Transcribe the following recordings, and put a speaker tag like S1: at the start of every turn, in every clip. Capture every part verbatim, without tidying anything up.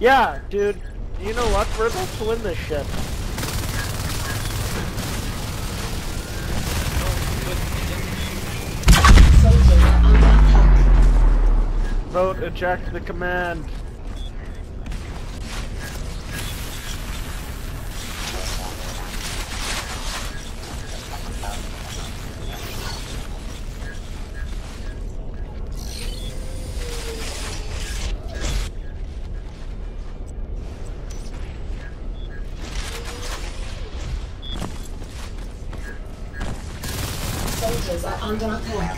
S1: Yeah, dude. You know what? We're about to win this shit. Vote eject the command.
S2: Soldiers are under attack.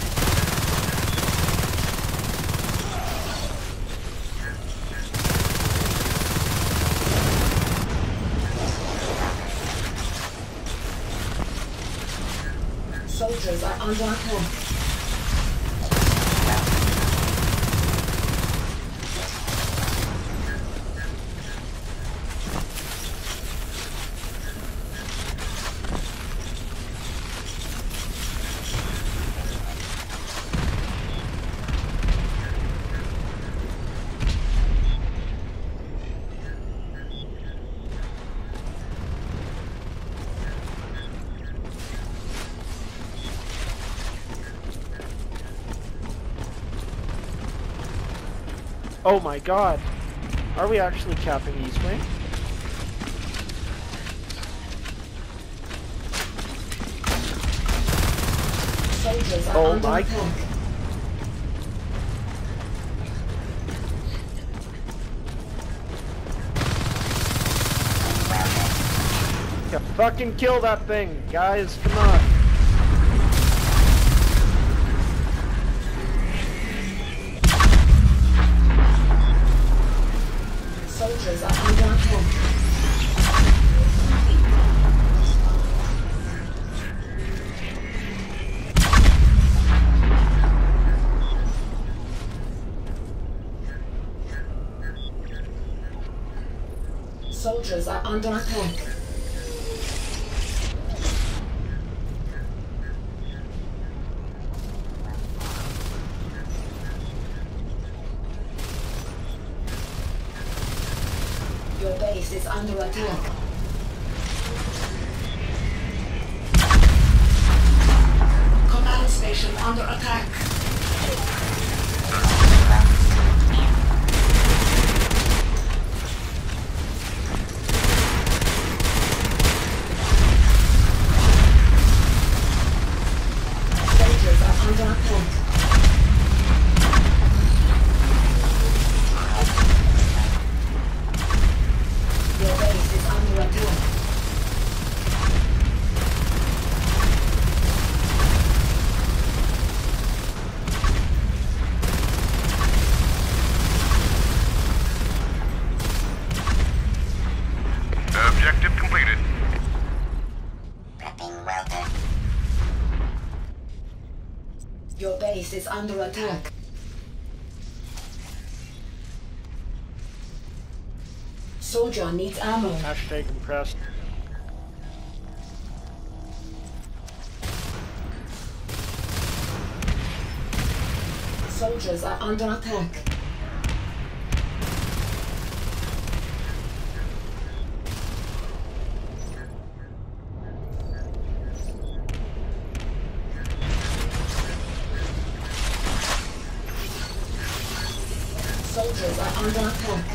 S2: Soldiers are under attack.
S1: Oh my god. Are we actually capping East Wing?
S2: Soldiers are
S1: Oh
S2: under
S1: my
S2: attack.
S1: Yeah, fucking kill that thing, guys, come on.
S2: Soldiers are under attack. Soldiers are under attack. Your base is under attack. Command station under attack. Soldiers are under attack. Your base is under attack.
S3: Objective completed.
S2: Your base is under attack. Soldier needs ammo.
S1: Hashtag impressed.
S2: Soldiers are under attack. Soldiers are under attack.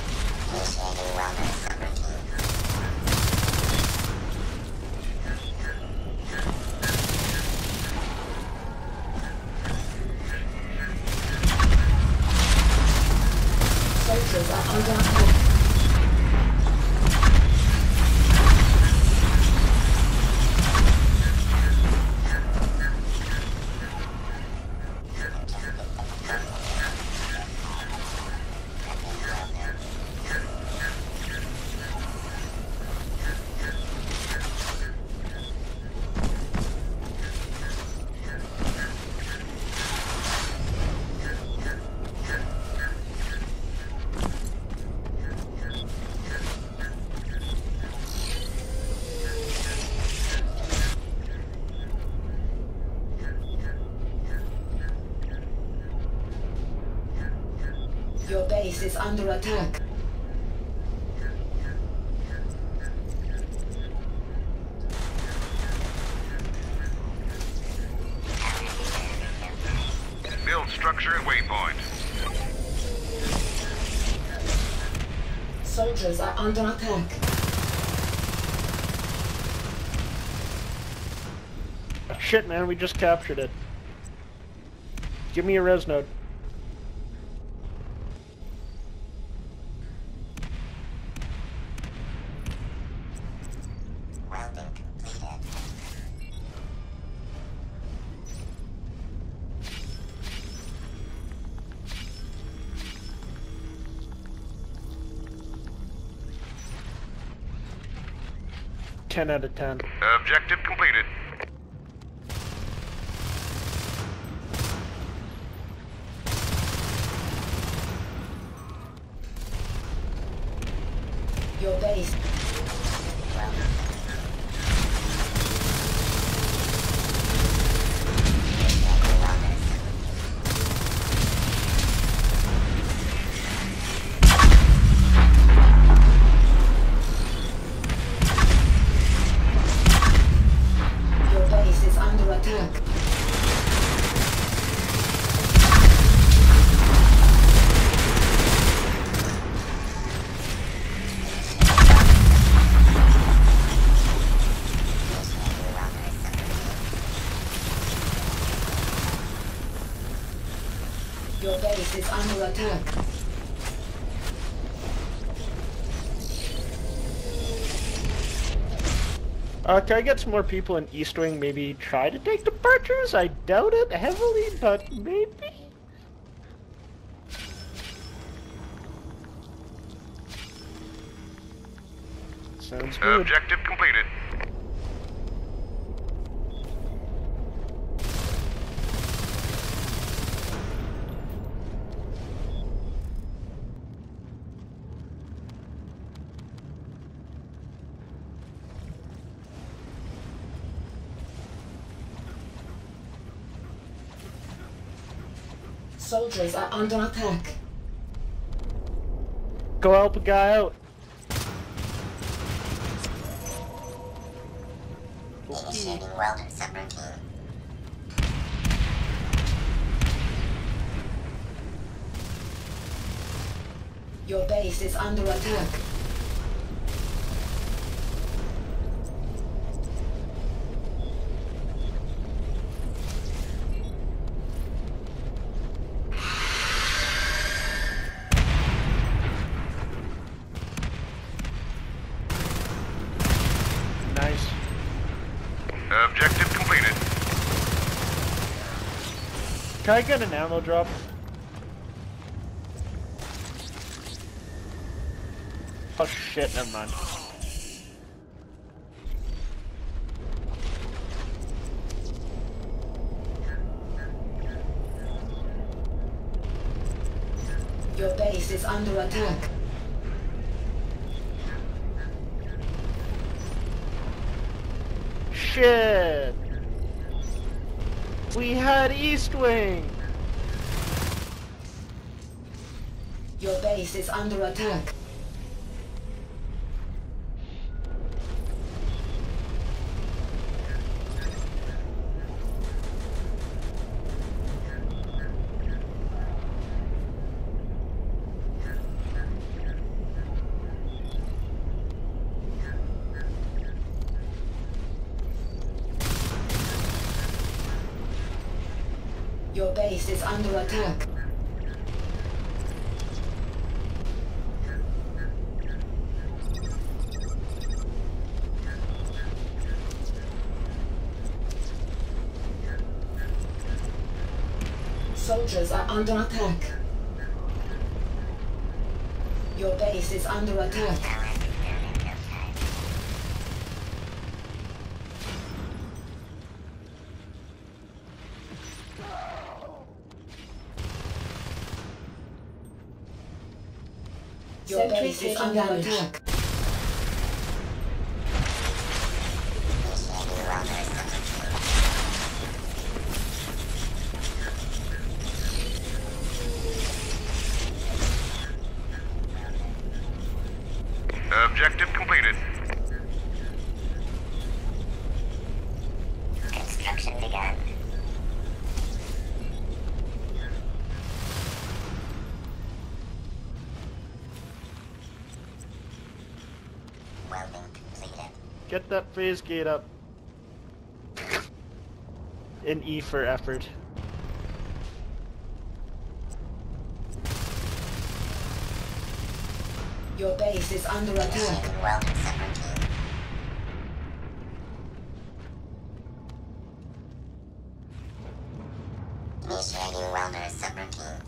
S2: Soldiers are under attack. Your base is under attack.
S3: waypoint.
S2: Soldiers are under attack.
S1: Shit, man, we just captured it. Give me a res node. ten out of ten.
S3: Objective completed.
S2: Your base. Your base is under attack. Your base is under attack.
S1: Uh, can I get some more people in East Wing maybe try to take departures? I doubt it heavily, but maybe? Sounds good.
S3: Objective completed.
S2: Soldiers are under attack.
S1: Go help a guy out.
S4: Initiating welded subroutine.
S2: Your base is under attack.
S1: Nice.
S3: Objective completed.
S1: Can I get an ammo drop? Oh shit, never mind.
S2: Your base is under attack.
S1: Shit! We had East Wing!
S2: Your base is under attack. Your base is under attack. Soldiers are under attack. Your base is under attack. Your base is under attack.
S3: Objective completed.
S4: Construction begun. welding completed.
S1: Get that phase gate up. In E for effort.
S2: Your base is under attack.
S4: Initiating welder subroutine. Initiating welder subroutines.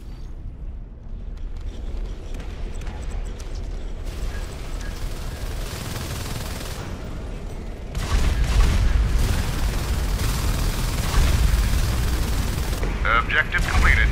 S3: Objective completed.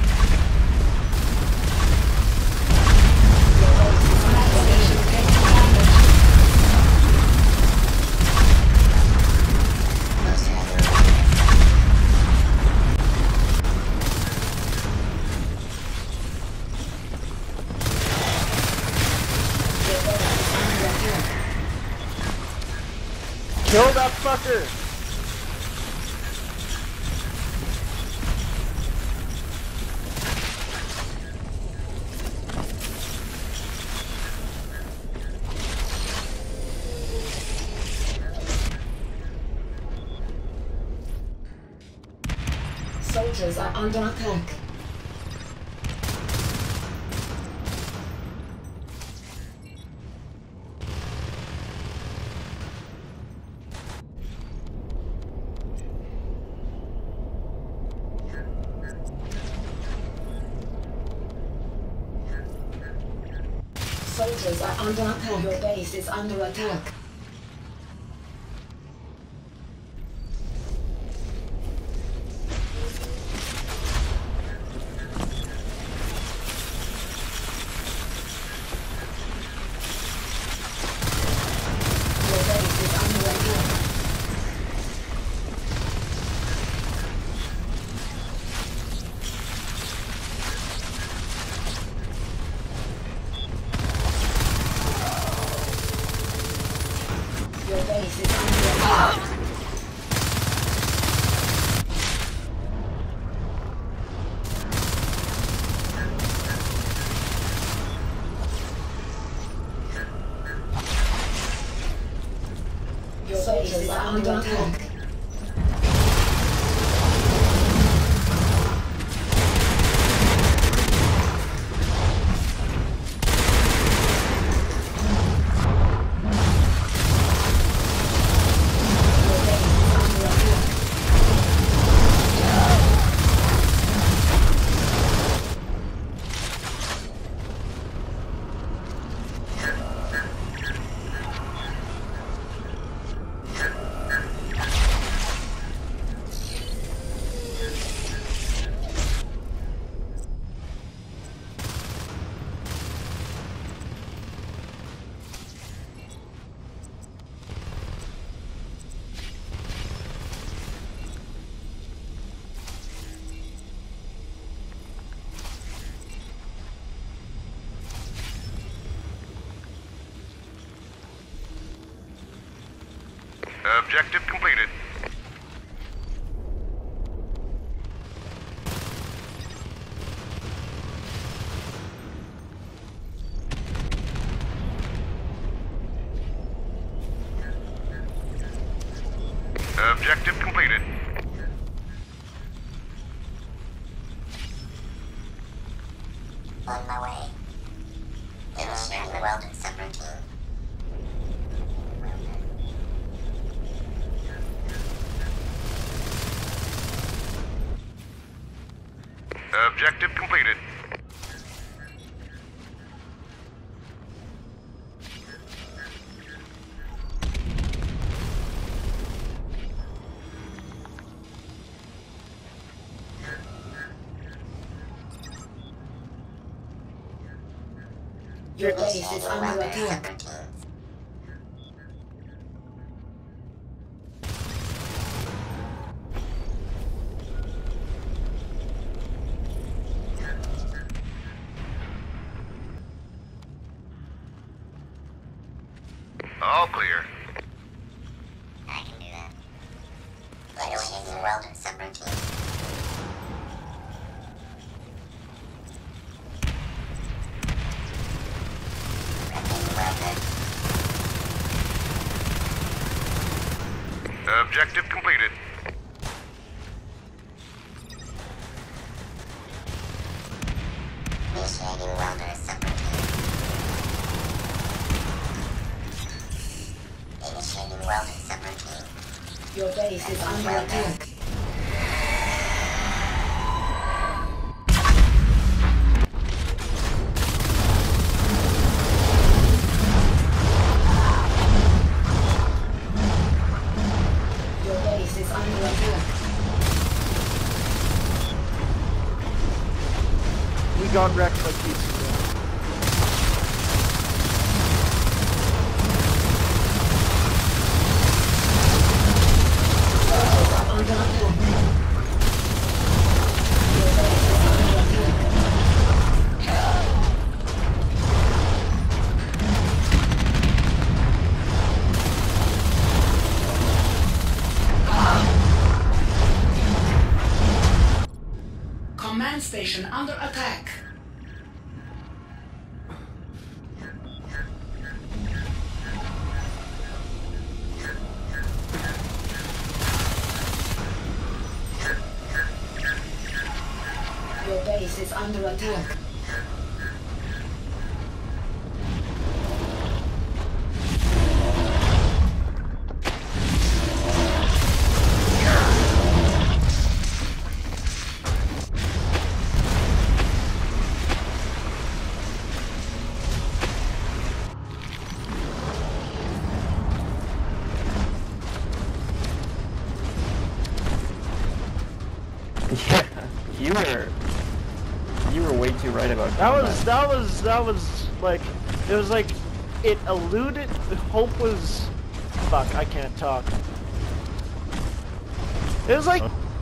S1: Kill that fucker!
S2: Soldiers are under attack. Soldiers are under attack. Your base is under attack. Your base is under attack. Your base is under attack. Your base is under attack. Your base is under attack.
S3: Objective completed. Objective completed.
S4: On my way. Initiating welder subroutine.
S3: Objective completed.
S2: Your base is
S4: Initiating
S2: under
S4: welder
S2: attack.
S4: subroutines.
S3: All clear.
S4: I can do that. Initiating welder subroutine. Prepping welder.
S3: Objective completed.
S4: Initiating welder subroutine. Initiating welder subroutine.
S2: Your base is under attack. Your base is under attack.
S1: We got wrecked like pieces of meat.
S2: Under attack. Your base is under attack. Command station under attack. Your base is under attack.
S5: Yeah, you were you were way too right about
S1: That
S5: combat.
S1: was that was that was like it was like it eluded. Hope was fuck. I can't talk. It was like